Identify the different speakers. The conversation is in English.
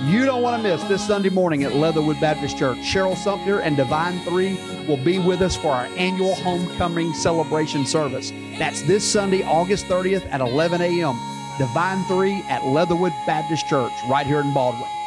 Speaker 1: You don't want to miss this Sunday morning at Leatherwood Baptist Church. Cheryl Sumter and Divine 3 will be with us for our annual homecoming celebration service. That's this Sunday, August 30th at 11 a.m. Divine 3 at Leatherwood Baptist Church right here in Baldwin.